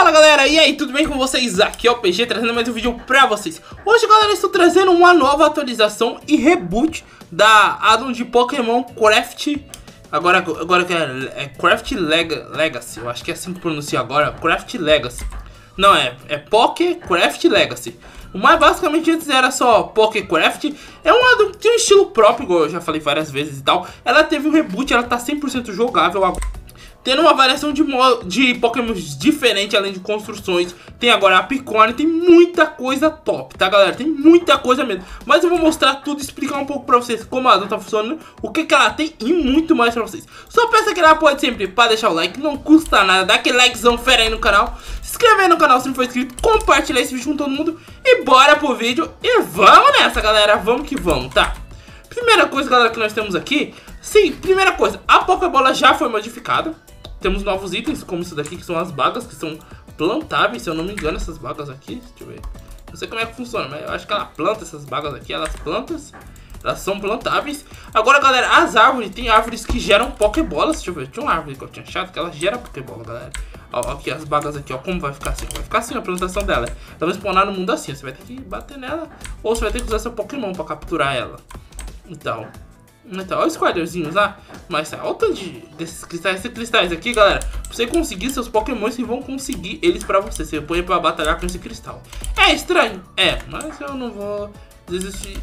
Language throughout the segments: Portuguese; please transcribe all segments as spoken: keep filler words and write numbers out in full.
Fala galera, e aí, tudo bem com vocês? Aqui é o P G trazendo mais um vídeo pra vocês. Hoje galera, estou trazendo uma nova atualização e reboot da addon de Pokémon Craft. Agora, agora que é, é Craft Leg Legacy, eu acho que é assim que pronuncia agora, Craft Legacy. Não, é, é Poké Craft Legacy. Mas basicamente antes era só Poké Craft. É um addon que tem um estilo próprio, igual eu já falei várias vezes e tal. Ela teve um reboot, ela tá cem por cento jogável agora, tendo uma variação de, de Pokémon diferente, além de construções. Tem agora a Picorne, tem muita coisa top, tá galera? Tem muita coisa mesmo. Mas eu vou mostrar tudo, explicar um pouco pra vocês como a addon tá funcionando, o que que ela tem e muito mais pra vocês. Só peça que ela pode sempre para deixar o like, não custa nada, dá aquele likezão fera aí no canal. Se inscrever no canal se não for inscrito, compartilhar esse vídeo com todo mundo. E bora pro vídeo e vamos nessa galera, vamos que vamos, tá? Primeira coisa galera que nós temos aqui, sim, primeira coisa, a Pokébola já foi modificada. Temos novos itens, como isso daqui, que são as bagas, que são plantáveis, se eu não me engano, essas bagas aqui. Deixa eu ver. Não sei como é que funciona, mas eu acho que ela planta essas bagas aqui, elas plantas, elas são plantáveis. Agora, galera, as árvores, tem árvores que geram Pokébolas. Deixa eu ver, tinha uma árvore que eu tinha achado que ela gera Pokébola, galera. Ó, ó, aqui as bagas aqui, ó, como vai ficar assim? Vai ficar assim a plantação dela. Ela vai spawnar no mundo assim, você vai ter que bater nela, ou você vai ter que usar seu Pokémon pra capturar ela. Então... Então, olha os quadrozinhos lá. Mas olha o tanto de, desses cristais. Esses cristais aqui, galera, pra você conseguir seus Pokémons, que vão conseguir eles pra você. Você põe pra batalhar com esse cristal. É estranho? É, mas eu não vou desistir,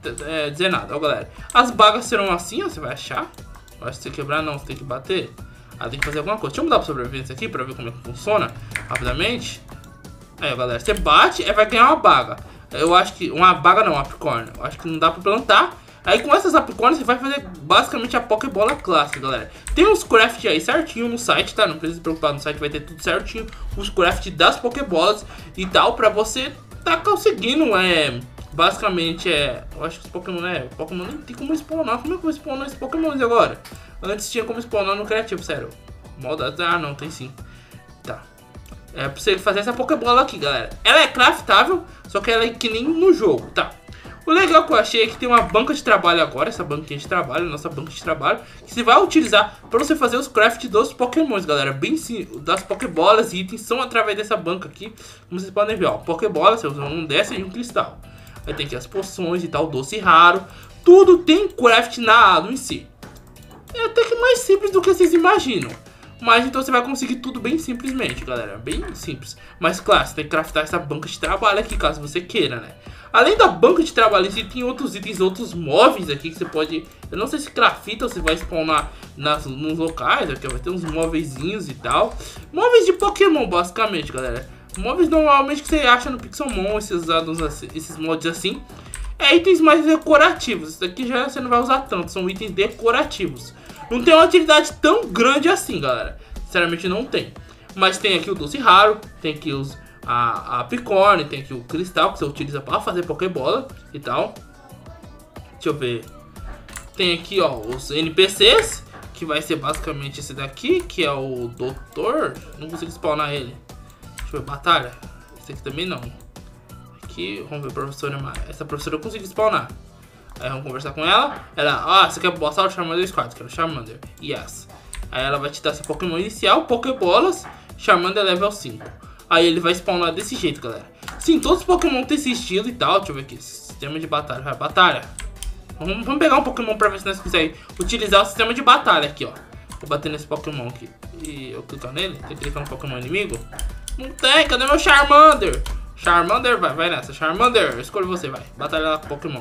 é, dizer nada, ó galera. As bagas serão assim, ó, você vai achar. Eu acho que você quebrar não, você tem que bater. Ah, tem que fazer alguma coisa. Deixa eu mudar pra sobrevivência aqui pra ver como é que funciona rapidamente. Aí, ó, galera, você bate e vai ganhar uma baga. Eu acho que, uma baga não, uma Apricorn. Eu acho que não dá pra plantar. Aí com essas Apricorns você vai fazer basicamente a Pokébola clássica, galera. Tem uns craft aí certinho no site, tá? Não precisa se preocupar, no site vai ter tudo certinho. Os craft das Pokébolas e tal, pra você tá conseguindo, é... Basicamente, é... Eu acho que os Pokémon, né? O Pokémon nem tem como spawnar. Como é que eu vou spawnar esses Pokémons agora? Antes tinha como spawnar no criativo, sério. Maldade... Ah, não, tem sim. Tá. É pra você fazer essa Pokébola aqui, galera. Ela é craftável, só que ela é que nem no jogo, tá? O legal que eu achei é que tem uma banca de trabalho agora, essa banquinha de trabalho, nossa banca de trabalho, que você vai utilizar para você fazer os craft dos Pokémons, galera. Bem sim, das Pokébolas e itens são através dessa banca aqui, como vocês podem ver, ó. Pokébola, você usa um dessa e um cristal. Aí tem aqui as poções e tal, doce raro. Tudo tem craft na addon em si. É até que mais simples do que vocês imaginam. Mas então você vai conseguir tudo bem simplesmente, galera. Bem simples. Mas claro, você tem que craftar essa banca de trabalho aqui, caso você queira, né? Além da banca de trabalho em si, tem outros itens, outros móveis aqui que você pode... Eu não sei se crafta ou se vai spawnar nas, nos locais. Aqui vai ter uns móveizinhos e tal. Móveis de Pokémon, basicamente, galera. Móveis normalmente que você acha no Pixelmon, esses addons assim, esses mods assim. É itens mais decorativos. Isso daqui já você não vai usar tanto, são itens decorativos. Não tem uma utilidade tão grande assim, galera. Sinceramente não tem. Mas tem aqui o doce raro, tem aqui os... A, a Picorne, tem aqui o cristal que você utiliza para fazer Pokébola e tal. Deixa eu ver. Tem aqui, ó, os N P Cs, que vai ser basicamente esse daqui, que é o doutor. Não consigo spawnar ele. Deixa eu ver, batalha. Esse aqui também não. Aqui, vamos ver a professora. Essa professora eu consigo spawnar. Aí vamos conversar com ela. Ela, ah, você quer botar o Charmander Squad? Quero Charmander. Yes. Aí ela vai te dar seu Pokémon inicial, Pokébolas, Charmander level cinco. Aí ele vai spawnar desse jeito, galera. Sim, todos os Pokémon tem esse estilo e tal. Deixa eu ver aqui. Sistema de batalha. Vai, batalha. Vamos, vamos pegar um Pokémon pra ver se nós conseguimos utilizar o sistema de batalha aqui, ó. Vou bater nesse Pokémon aqui. E eu clicar nele. Tem que clicar no Pokémon inimigo. Não tem. Cadê meu Charmander? Charmander, vai, vai nessa. Charmander, eu escolho você, vai. Batalha lá com o Pokémon.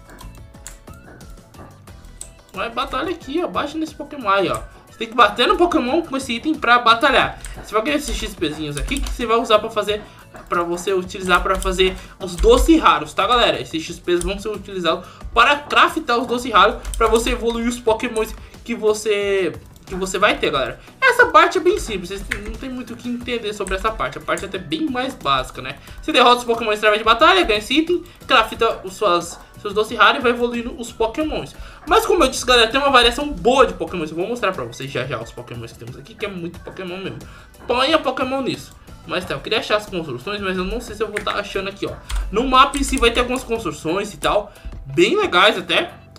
Vai, batalha aqui, ó. Baixa nesse Pokémon aí, ó. Você tem que bater no Pokémon com esse item pra batalhar. Você vai ganhar esses XPzinhos aqui que você vai usar pra fazer, pra você utilizar pra fazer os doces raros, tá galera? Esses X Ps vão ser utilizados para craftar os doces raros, pra você evoluir os Pokémons que você, que você vai ter, galera. Essa parte é bem simples, vocês não tem muito o que entender sobre essa parte. A parte é até bem mais básica, né? Você derrota os Pokémons através de batalha, ganha esse item, crafta os suas... seus doces raros e vai evoluindo os Pokémons. Mas como eu disse, galera, tem uma variação boa de Pokémons. Eu vou mostrar pra vocês já já os Pokémons que temos aqui, que é muito Pokémon mesmo. Ponha Pokémon nisso. Mas tá, eu queria achar as construções, mas eu não sei se eu vou estar achando aqui, ó. No mapa em si vai ter algumas construções e tal, bem legais até.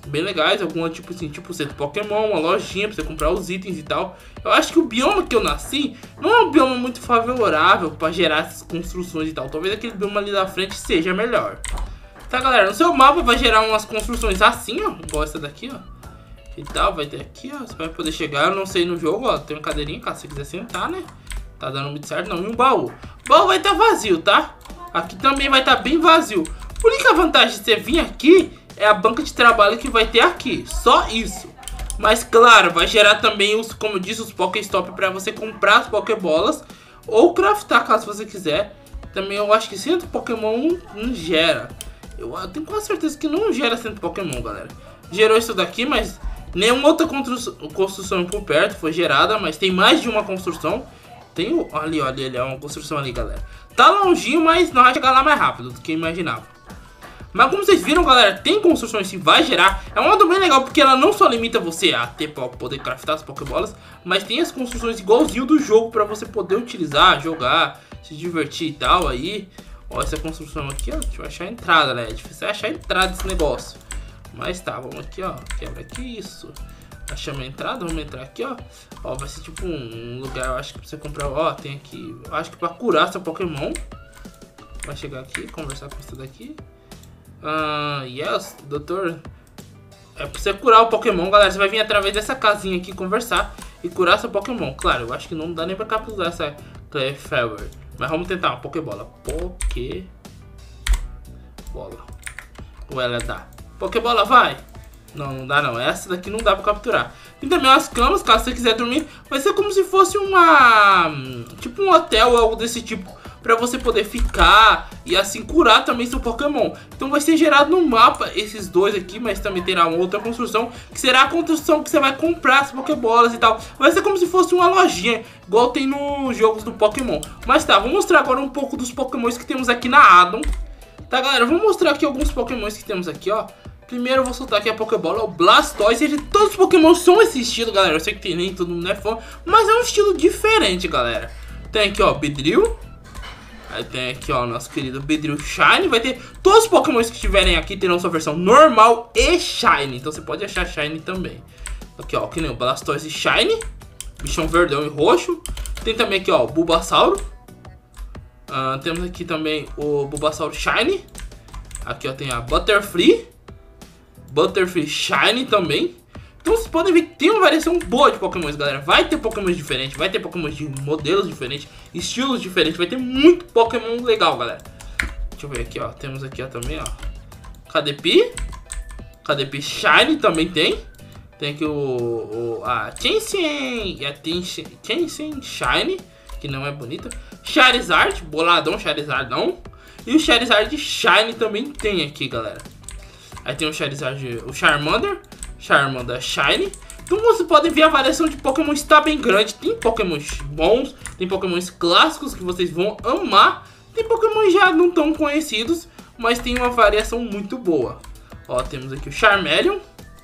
bem legais, alguma tipo assim, tipo centro Pokémon, uma lojinha pra você comprar os itens e tal. Eu acho que o bioma que eu nasci não é um bioma muito favorável pra gerar essas construções e tal. Talvez aquele bioma ali da frente seja melhor. Tá, galera, no seu mapa vai gerar umas construções assim, ó, igual essa daqui, ó. E tal, vai ter aqui, ó, você vai poder chegar, eu não sei no jogo, ó, tem uma cadeirinha, caso você quiser sentar, né? Tá dando muito certo, não. E um baú. O baú vai estar vazio, tá? Aqui também vai estar bem vazio. A única vantagem de você vir aqui é a banca de trabalho que vai ter aqui. Só isso. Mas, claro, vai gerar também, os, como eu disse, os Pokéstop para você comprar as Pokébolas ou craftar, caso você quiser. Também eu acho que centro Pokémon não gera. Eu tenho quase certeza que não gera centro Pokémon, galera. Gerou isso daqui, mas nenhuma outra construção, construção por perto foi gerada. Mas tem mais de uma construção. Tem o, ali, olha, ali, é uma construção ali, galera. Tá longinho, mas não vai chegar lá mais rápido do que eu imaginava. Mas como vocês viram, galera, tem construções que vai gerar. É um modo bem legal, porque ela não só limita você a ter pra poder craftar as Pokébolas, mas tem as construções igualzinho do jogo pra você poder utilizar, jogar, se divertir e tal. Aí, ó, essa construção aqui, ó, deixa eu achar a entrada, né? É difícil achar a entrada desse negócio. Mas tá, vamos aqui, ó, quebra aqui, isso. Achamos a entrada, vamos entrar aqui, ó. Ó, vai ser tipo um lugar, eu acho que pra você comprar, ó, tem aqui, eu acho que pra curar seu Pokémon. Vai chegar aqui, conversar com isso daqui. Ah, yes, doutor. É pra você curar o Pokémon, galera, você vai vir através dessa casinha aqui conversar e curar seu Pokémon. Claro, eu acho que não dá nem pra capturar essa Clefairy, mas vamos tentar uma Pokébola. Pokébola. Ou ela dá? Pokébola, vai! Não, não dá não. Essa daqui não dá pra capturar. Tem também as camas, caso você quiser dormir. Vai ser como se fosse uma... tipo um hotel ou algo desse tipo. Pra você poder ficar e assim curar também seu Pokémon. Então vai ser gerado no mapa esses dois aqui. Mas também terá uma outra construção, que será a construção que você vai comprar as Pokébolas e tal. Vai ser como se fosse uma lojinha, igual tem nos jogos do Pokémon. Mas tá, vou mostrar agora um pouco dos Pokémons que temos aqui na Addon. Tá, galera, vou mostrar aqui alguns Pokémons que temos aqui, ó. Primeiro eu vou soltar aqui a Pokébola, o Blastoise. Ele, todos os Pokémon são esse estilo, galera. Eu sei que tem nem todo mundo é fã, mas é um estilo diferente, galera. Tem aqui, ó, Beedrill. Aí tem aqui, ó, nosso querido Beedrill Shine. Vai ter todos os Pokémons que estiverem aqui terão sua versão normal e Shine. Então você pode achar Shine também. Aqui, ó, que nem o Blastoise Shine, bichão verdão e roxo. Tem também aqui, ó, o Bulbasauro. uh, Temos aqui também o Bulbasauro Shine. Aqui, ó, tem a Butterfree. Butterfree Shine também. Então vocês podem ver que tem uma variação boa de Pokémons, galera. Vai ter Pokémons diferentes, vai ter Pokémons de modelos diferentes, estilos diferentes. Vai ter muito Pokémon legal, galera. Deixa eu ver aqui, ó. Temos aqui, ó, também, ó, Caterpie. Caterpie Shine também tem. Tem aqui o, o a Chansey e a Chansey Shine, que não é bonita. Charizard, boladão Charizardão. E o Charizard Shine também tem aqui, galera. Aí tem o Charizard, o Charmander, Charmander Shine. Então vocês podem ver a variação de Pokémon está bem grande. Tem Pokémons bons, tem Pokémons clássicos que vocês vão amar. Tem Pokémon já não tão conhecidos, mas tem uma variação muito boa. Ó, temos aqui o Charmeleon,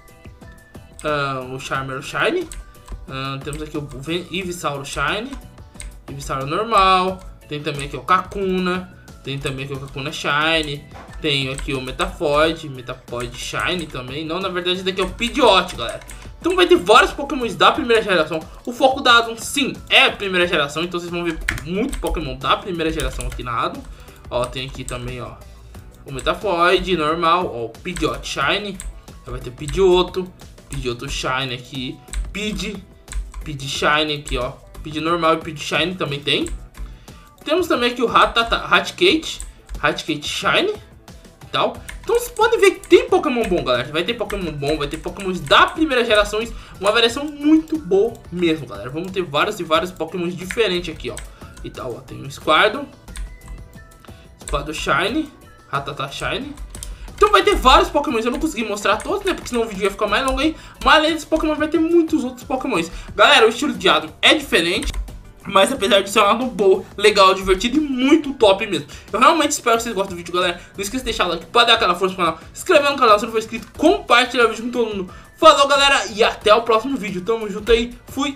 uh, o Charmeleon Shine. uh, Temos aqui o Ivysaur Shine, Ivysaur normal. Tem também aqui o Kakuna. Tem também aqui o Kakuna Shine. Tem aqui o Metapod, Metapod Shine também. Não, na verdade esse daqui é o Pidgeot, galera. Então vai ter vários Pokémons da primeira geração. O foco da Addon, sim, é a primeira geração. Então vocês vão ver muito Pokémon da primeira geração aqui na Addon. Ó, tem aqui também, ó, o Metapod normal, ó, o Pidgeot Shine. Vai ter Pidgeotto, Pidgeotto Shine aqui, Pidge, Pidge Shine aqui, ó. Pidge normal e Pidge Shine também tem. Temos também aqui o Raticate, Raticate Shine e tal. Então vocês podem ver que tem Pokémon bom, galera. Vai ter Pokémon bom, vai ter Pokémon da primeira geração. Uma variação muito boa mesmo, galera. Vamos ter vários e vários Pokémon diferentes aqui, ó. E tal, ó. Tem o Squirtle, Squirtle Shine, Rattata Shine. Então vai ter vários Pokémons. Eu não consegui mostrar todos, né? Porque senão o vídeo ia ficar mais longo aí. Mas além desse Pokémon vai ter muitos outros Pokémons. Galera, o estilo de Addon é diferente, mas apesar de ser um Addon boa, legal, divertido e muito top mesmo. Eu realmente espero que vocês gostem do vídeo, galera. Não esqueça de deixar o like para dar aquela força pro canal, se inscrever no canal se não for inscrito, compartilhar o vídeo com todo mundo. Falou, galera, e até o próximo vídeo. Tamo junto aí, fui!